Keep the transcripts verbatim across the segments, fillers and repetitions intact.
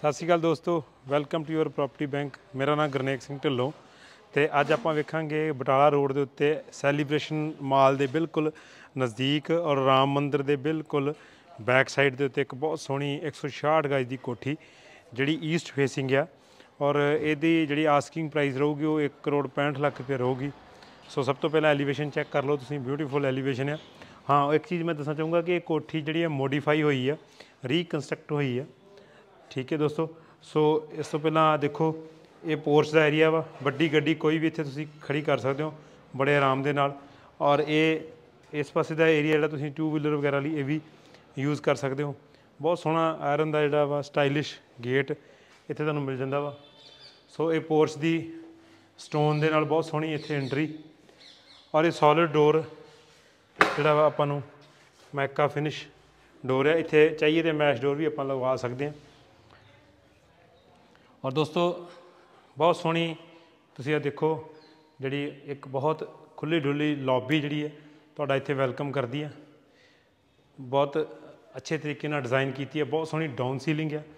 सत श्री अकाल दोस्तों, welcome to your property bank. मेरा नाम गुरनेक सिंह ढिल्लों तो अज आप वेखांगे बटाला रोड के उत्ते सैलीब्रेशन माल के बिल्कुल नज़दीक और राम मंदिर के बिल्कुल बैक साइड के उत्ते एक बहुत सोहनी एक सौ छियाठ गज की कोठी जी ईस्ट फेसिंग आ और यदी जी आस्किंग प्राइस रहूगी वो एक करोड़ पैंठ लख रुपये रहूगी। सो सब तो पहला एलीवेशन चैक कर लो तुसीं, ब्यूटीफुल एलीवेशन है। हाँ, एक चीज़ मैं दसना चाहूँगा कि कोठी जी मोडिफाई हुई है, रीकनस्ट्रक्ट हुई है। ठीक है दोस्तों। सो इस तो पहला देखो ये पोर्च का एरिया वा, वड्डी गड्डी कोई भी इत्थे तुसीं खड़ी कर सकते हो बड़े आराम दे नाल। और ये इस पासे का एरिया जो तुसीं टू व्हीलर वगैरह लिए भी यूज़ कर सकते हो। बहुत सोहना आयरन का जोड़ा वा स्टाइलिश गेट इत्थे तुहानूं मिल जाता वा। सो ये पोर्च की स्टोन के नाल बहुत सोहनी इत्थे एंट्री और ये सॉलिड डोर जोड़ा वा आपां नूं मैका फिनिश डोर है। इत्थे चाहिए तो मैश डोर भी आपां लगवा सकते हैं। और दोस्तों बहुत सोहनी तुसीं आ देखो जी एक बहुत खुली डुली लॉबी जी है तुहाडा इत्थे वैलकम करती है। बहुत अच्छे तरीके नाल डिज़ाइन की है, बहुत सोहनी डाउन सीलिंग है।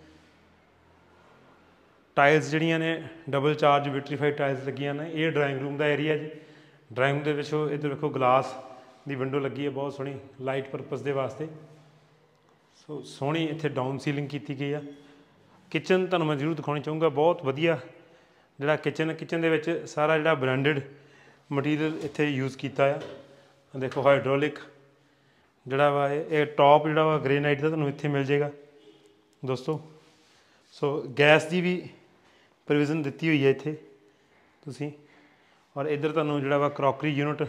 टाइल्स जड़ियाँ ने डबल चार्ज विट्रीफाइड टाइल्स लगियां ने। ये ड्राइंग रूम का एरिया जी। ड्राइंग रूम के इधर देखो ग्लास की विंडो लगी है बहुत सोहनी लाइट परपज़ के वास्ते। सो सोहनी इत्थे डाउन सीलिंग की गई है। किचन तुहानूं मैं जरूर दिखानी चाहूँगा, बहुत वधिया जिहड़ा किचन किचन दे विच सारा जिहड़ा ब्रांडेड मटीरियल इत्थे यूज़ किया है। देखो हाइड्रोलिक जिहड़ा वा ये टॉप जिहड़ा वा ग्रेनाइट का तुहानूं इत्थे मिल जाएगा दोस्तों। सो गैस की भी प्रोविजन दी हुई है इत्थे तुसीं। और इधर तुहानूं जिहड़ा वा क्रॉकरी यूनिट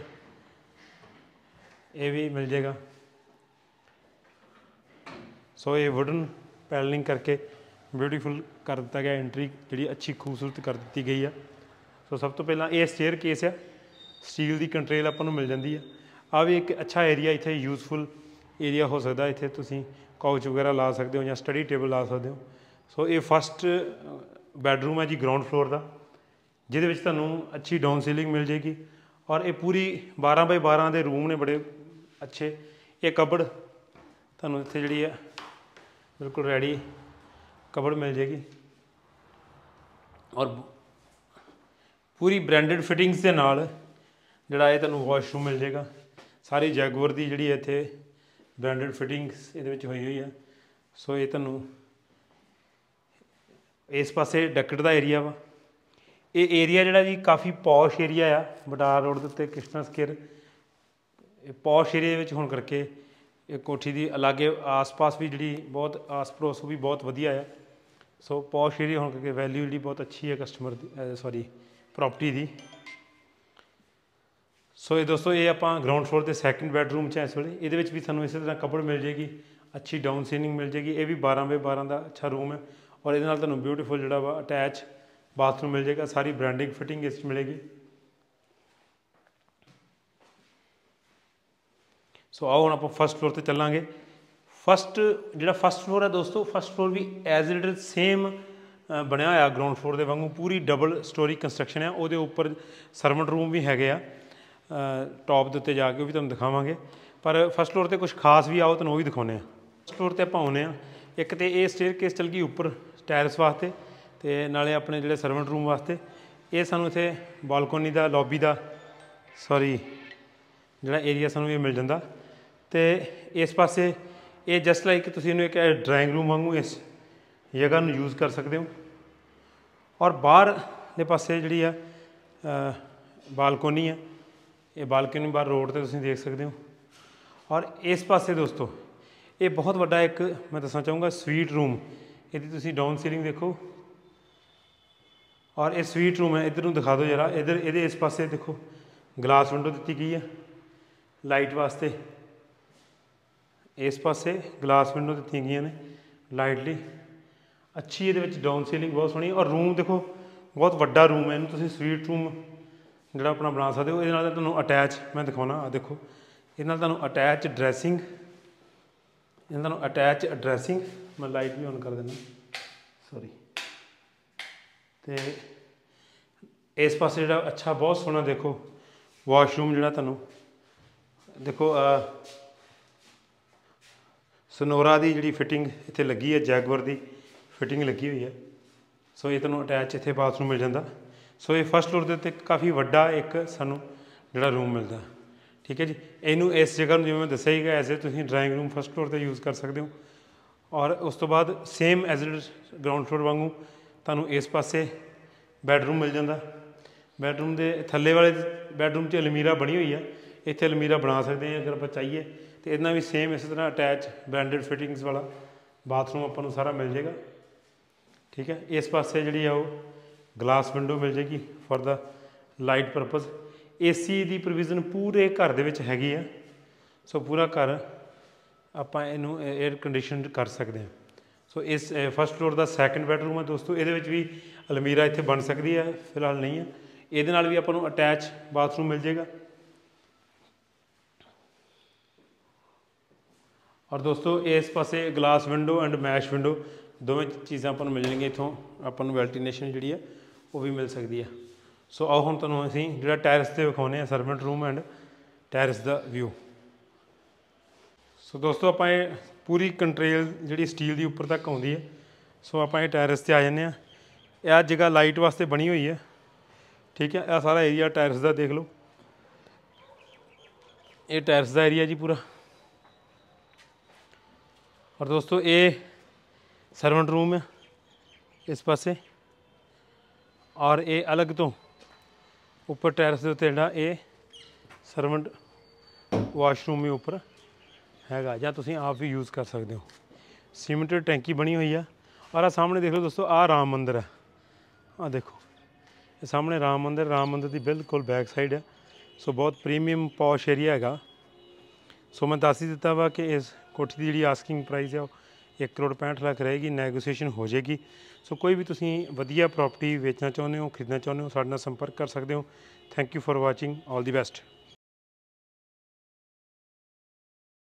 ये भी मिल जाएगा। सो ये वुडन पैनलिंग करके ब्यूटीफुल कर दिता गया, एंट्री जी अच्छी खूबसूरत कर दी गई है। सो सब तो पहला ये स्टेयर केस है, स्टील की कंट्रेल आपां नूं मिल जाती है। आ भी एक अच्छा एरिया इत्थे यूजफुल एरिया हो सकता है। इत्थे तुसीं काउच वगैरह ला सकते हो या स्टडी टेबल ला सकते हो। सो ये फस्ट बैडरूम है जी ग्राउंड फ्लोर का, जिहदे विच तुहानूं अच्छी डाउन सीलिंग मिल जाएगी। और ये पूरी बारह बाई बारह के रूम ने बड़े अच्छे। ये कबड़ तुहानूं इत्थे जिहड़ी है बिल्कुल रेडी कबड़ मिल जाएगी और पूरी ब्रांडेड फिटिंग्स के नाल जिहड़ा ये तुहानूं वॉशरूम मिल जाएगा। सारी जैगुअर की जिहड़ी इत्थे ब्रांडेड फिटिंग्स इहदे विच होई हुई है। सो ये तुहानूं इस पासे डक्कट का एरिया वा। ये एरिया जिहड़ा जी काफ़ी पॉश एरिया आ बटाला रोड के उत्ते कृष्णा स्केयर पॉश एरिया विच होण करके कोठी की लागे आस पास भी जी बहुत आस पड़ोस भी बहुत वधिया है। सो पॉश एरिया होने करके वैल्यू जी बहुत अच्छी है कस्टमर की सॉरी प्रॉपर्टी की। सो ये दोस्तों ये आप ग्राउंड फ्लोर के सैकेंड बैडरूम च इस वे ये भी सूँ इस तरह कबड़ मिल जाएगी, अच्छी डाउन सीलिंग मिल जाएगी। ये भी बारह बाई बारह का अच्छा रूम है और ये तुहानूं ब्यूटीफुल जोड़ा वा अटैच बाथरूम मिल जाएगा। सारी ब्रांडिंग फिटिंग इस मिलेगी। सो आओ हम आप फस्ट फ्लोर पर चलांगे। फस्ट जो फस्ट फ्लोर है दोस्तों, फस्ट फ्लोर भी एज इट इज सेम बनया होया ग्राउंड फ्लोर के वांगू, पूरी डबल स्टोरी कंस्ट्रक्शन है। वो उपर सर्वेंट रूम भी है टॉप के उत्ते जाके भी तुहानूं दिखावांगे। पर फस्ट फ्लोर पर कुछ खास भी आओ तुहानूं वो भी दिखाने। फस्ट फ्लोर पर आपां आउणे आ, एक तो ये स्टेयर केस चल गई उपर टैरस वास्ते तो नाले अपने जोड़े सर्वेंट रूम वास्ते। ये सानूं इत्थे बालकोनी का लॉबी का सॉरी जोड़ा एरिया सानूं ये मिल जाता। तो इस पासे ये जस्ट लाइक तुसीं इहनूं एक ड्राइंग रूम वांगू इस जगह नूं यूज़ कर सकते हो। और बाहर के पासे जिहड़ी आ बालकोनी है, ये बालकोनी बाहर रोड ते तुसीं देख सकते हो। और इस पासे दोस्तों ये बहुत वड्डा एक मैं दसना चाहूँगा स्वीट रूम, इहदी तुसीं डाउन सीलिंग देखो। और ये स्वीट रूम है, इधर नूं दिखा दो जरा। इधर ये इस पासे देखो ग्लास विंडो दी गई है लाइट वास्ते। इस पासे ग्लास विंडो दी गई ने लाइटली अच्छी। ये डाउन सीलिंग बहुत सोहनी और रूम देखो बहुत वड्डा रूम है। इन्हूं तुसीं स्वीट रूम जिहड़ा अपना बना सकते हो। ये तुहानूं अटैच मैं दिखाना आ देखो, ये तुहानूं अटैच ड्रैसिंग ये तुहानूं अटैच ड्रैसिंग मैं लाइट भी ऑन कर देना सॉरी। तो इस पास जो अच्छा बहुत सोहना देखो वॉशरूम जो तुहानूं देखो सनोरा की जी फिटिंग इत्थे लगी है, जैगुअर की ਫਿਟਿੰਗ ਲੱਗੀ ਹੋਈ ਹੈ। ਸੋ ਇਹ ਤੁਹਾਨੂੰ ਅਟੈਚ ਇੱਥੇ ਬਾਥਰੂਮ ਮਿਲ ਜਾਂਦਾ। ਸੋ ਇਹ ਫਸਟ ਫਲੋਰ ਦੇ ਉੱਤੇ ਕਾਫੀ ਵੱਡਾ ਇੱਕ ਸਾਨੂੰ ਜਿਹੜਾ ਰੂਮ ਮਿਲਦਾ, ਠੀਕ ਹੈ ਜੀ। ਇਹਨੂੰ ਇਸ ਜਗ੍ਹਾ ਨੂੰ ਜਿਵੇਂ ਮੈਂ ਦੱਸਿਆ ਸੀਗਾ ਐਜ਼ ਏ ਤੁਸੀਂ ਡਰਾਇੰਗ ਰੂਮ ਫਸਟ ਫਲੋਰ 'ਤੇ ਯੂਜ਼ ਕਰ ਸਕਦੇ ਹੋ। ਔਰ ਉਸ ਤੋਂ ਬਾਅਦ same as it ground floor ਵਾਂਗੂ ਤੁਹਾਨੂੰ ਇਸ ਪਾਸੇ ਬੈਡਰੂਮ ਮਿਲ ਜਾਂਦਾ। ਬੈਡਰੂਮ ਦੇ ਥੱਲੇ ਵਾਲੇ ਬੈਡਰੂਮ 'ਚ ਅਲਮੀਰਾ ਬਣੀ ਹੋਈ ਆ, ਇੱਥੇ ਅਲਮੀਰਾ ਬਣਾ ਸਕਦੇ ਹਾਂ ਅਗਰ ਆਪਾਂ ਚਾਹੀਏ। ਅਤੇ ਇਹਨਾਂ ਵੀ ਸੇਮ ਇਸੇ ਤਰ੍ਹਾਂ ਅਟੈਚ ਬ੍ਰੈਂਡਡ ਫਿਟਿੰਗਸ ਵਾਲਾ ਬਾਥਰੂਮ ਆਪਾਂ ਨੂੰ ਸਾਰਾ ਮਿਲ ਜਾਏਗਾ, ਠੀਕ ਹੈ। ਇਸ ਪਾਸੇ ਜਿਹੜੀ ਆ ਉਹ ਗਲਾਸ ਵਿੰਡੋ ਮਿਲ ਜਾਏਗੀ for the light purpose. AC ਦੀ ਪ੍ਰੋਵੀਜ਼ਨ ਪੂਰੇ ਘਰ ਦੇ ਵਿੱਚ ਹੈਗੀ ਆ। ਸੋ ਪੂਰਾ ਘਰ ਆਪਾਂ ਇਹਨੂੰ ਏਅਰ ਕੰਡੀਸ਼ਨਡ ਕਰ ਸਕਦੇ ਹਾਂ। ਸੋ ਇਸ ਫਸਟ ਫਲੋਰ ਦਾ ਸੈਕਿੰਡ ਬੈਡਰੂਮ ਹੈ ਦੋਸਤੋ। ਇਹਦੇ ਵਿੱਚ ਵੀ ਅਲਮੀਰਾ ਇੱਥੇ ਬਣ ਸਕਦੀ ਹੈ, ਫਿਲਹਾਲ ਨਹੀਂ ਹੈ। ਇਹਦੇ ਨਾਲ ਵੀ ਆਪਾਂ ਨੂੰ ਅਟੈਚ ਬਾਥਰੂਮ ਮਿਲ ਜਾਏਗਾ। ਔਰ ਦੋਸਤੋ ਇਸ ਪਾਸੇ glass window and mesh window ਦੋਵੇਂ ਚੀਜ਼ਾਂ ਆਪਾਂ ਨੂੰ ਮਿਲ ਜਾਣਗੀਆਂ। ਇੱਥੋਂ ਆਪਾਂ ਨੂੰ ਵੈਂਟੀਲੇਸ਼ਨ ਜਿਹੜੀ ਹੈ ਉਹ ਵੀ ਮਿਲ ਸਕਦੀ ਹੈ। ਸੋ ਆਓ ਹੁਣ ਤੁਹਾਨੂੰ ਅਸੀਂ ਜਿਹੜਾ ਟੈਰਿਸ 'ਤੇ ਵਿਖਾਉਂਦੇ ਹਾਂ ਸਰਵੈਂਟ ਰੂਮ ਐਂਡ ਟੈਰਿਸ ਦਾ ਵਿਊ। ਸੋ ਦੋਸਤੋ ਆਪਾਂ ਇਹ ਪੂਰੀ ਕੰਟਰੇਲ ਜਿਹੜੀ ਸਟੀਲ ਦੀ ਉੱਪਰ ਤੱਕ ਆਉਂਦੀ ਹੈ। ਸੋ ਆਪਾਂ ਇਹ ਟੈਰਿਸ 'ਤੇ ਆ ਜਾਂਦੇ ਹਾਂ। ਇਹ ਜਗ੍ਹਾ ਲਾਈਟ ਵਾਸਤੇ ਬਣੀ ਹੋਈ ਹੈ, ਠੀਕ ਹੈ। ਇਹ ਸਾਰਾ ਏਰੀਆ ਟੈਰਿਸ ਦਾ ਦੇਖ ਲਓ, ਇਹ ਟੈਰਿਸ ਦਾ ਏਰੀਆ ਜੀ ਪੂਰਾ। ਔਰ ਦੋਸਤੋ ਇਹ ਸਰਵੈਂਟ ਰੂਮ ਹੈ ਇਸ ਪਾਸੇ। ਔਰ ਇਹ ਅਲੱਗ ਤੋਂ ਉੱਪਰ ਟੈਰਿਸ ਦੇ ਉੱਤੇ ਜਿਹੜਾ ਇਹ ਸਰਵੈਂਟ ਵਾਸ਼ਰੂਮ ਵੀ ਉੱਪਰ ਹੈਗਾ, ਜਾਂ ਤੁਸੀਂ ਆਪ ਵੀ ਯੂਜ਼ ਕਰ ਸਕਦੇ ਹੋ। ਸੀਮੈਂਟਡ ਟੈਂਕੀ ਬਣੀ ਹੋਈ ਆ। ਔਰ ਆਹ ਸਾਹਮਣੇ ਦੇਖ ਲਓ ਦੋਸਤੋ, ਆਹ ਰਾਮ ਮੰਦਿਰ ਹੈ। ਆਹ ਦੇਖੋ ਇਹ ਸਾਹਮਣੇ ਰਾਮ ਮੰਦਿਰ, ਰਾਮ ਮੰਦਿਰ ਦੀ ਬਿਲਕੁਲ ਬੈਕ ਸਾਈਡ ਹੈ। ਸੋ ਬਹੁਤ ਪ੍ਰੀਮੀਅਮ ਪੌਸ਼ ਏਰੀਆ ਹੈਗਾ। ਸੋ ਮੈਂ ਦੱਸ ਹੀ ਦਿੱਤਾ ਵਾ ਕਿ ਇਸ ਕੋਠੀ ਦੀ ਜਿਹੜੀ ਆਸਕਿੰਗ ਪ੍ਰਾਈਸ ਹੈ ਉਹ ਇੱਕ ਕਰੋੜ ਪੈਂਹਠ ਲੱਖ ਰਹੇਗੀ, ਨੈਗੋਸੀਏਸ਼ਨ ਹੋ ਜਾਏਗੀ। ਸੋ ਕੋਈ ਵੀ ਤੁਸੀਂ ਵਧੀਆ ਪ੍ਰੋਪਰਟੀ ਵੇਚਣਾ ਚਾਹੁੰਦੇ ਹੋ, ਖਰੀਦਣਾ ਚਾਹੁੰਦੇ ਹੋ, ਸਾਡੇ ਨਾਲ ਸੰਪਰਕ ਕਰ ਸਕਦੇ ਹੋ। Thank you for watching, all the best.